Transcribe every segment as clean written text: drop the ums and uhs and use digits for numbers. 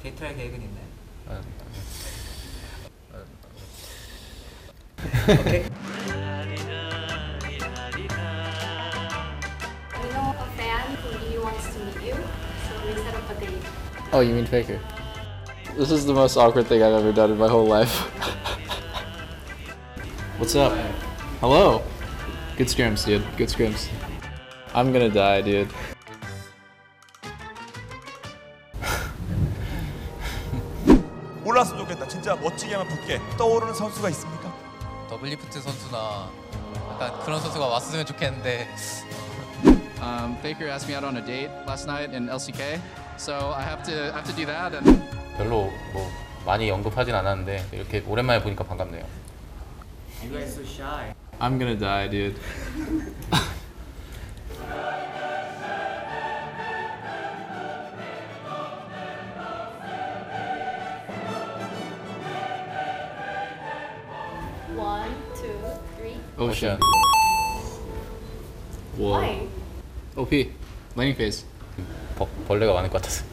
데이트할 계획은 있나요? 오케이. We know a fan who really wants to meet you, so we set up a date. Oh, you mean Faker? This is the most awkward thing I've ever done in my whole life. What's up? Hello. Good scrims, dude. Good scrims. I'm gonna die, dude. 올랐으면 좋겠다. 진짜 멋지게만 붙게 떠오르는 선수가 있습니까? 더블리프트 선수나 약간 그런 선수가 왔으면 좋겠는데. Faker asked me out on a date last night in LCK, so I have to do that. And 별로 뭐 많이 언급하진 않았는데 이렇게 오랜만에 보니까 반갑네요. You guys so shy. I'm gonna die, dude. One, two, three. Oh shit. Whoa. Why? OP. Laning phase. 벌레가 많을 것 같아서.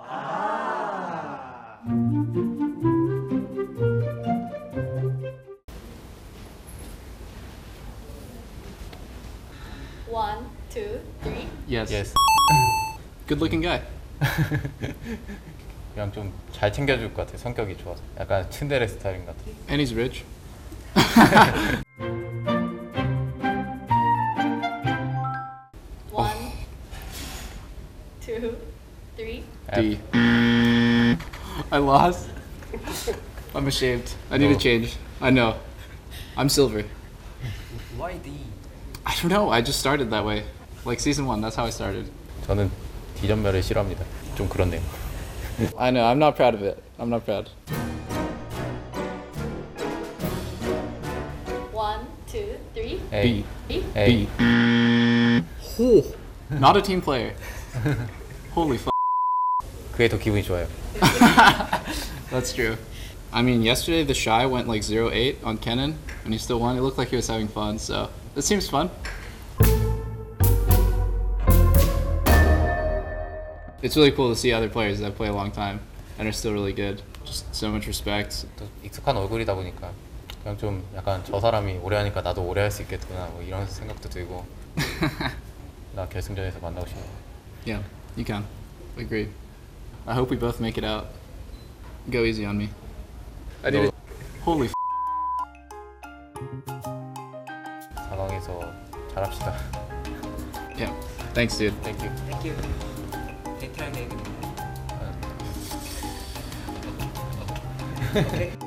One, two, three. Yes. Yes. Good looking guy. 그냥 좀 잘 챙겨줄 것 같아. 성격이 좋아서. 약간 츤데레 스타일인 것 같아. And he's rich. One, two, three. D. I lost. I'm ashamed. I need to change. I know. I'm silver. Why D? I don't know. I just started that way. Like season 1, that's how I started. 저는 D전멸을 싫어합니다. 좀 그렇네요. I know. I'm not proud of it. I'm not proud. One, two, three. A. B. A. B. Not a team player. Holy f. 그게 더 기분이 좋아요. That's true. I mean, yesterday the Shy went like 0-8 on Kennen, and he still won. It looked like he was having fun, so it seems fun. It's really cool to see other players that play a long time and are still really good. Just so much respect. 또 익숙한 얼굴이다 보니까 그냥 좀 약간 저 사람이 오래 하니까 나도 오래 할 수 있겠구나 뭐 이런 생각도 들고 나 결승전에서 만나고 싶네요. Yeah, you can. Agreed. I hope we both make it out. Go easy on me. I did it. Holy f. 4강에서 잘합시다. Yeah. Thanks, dude. Thank you. Thank you. 데이트할 계획은 있나요? 아, 오케이.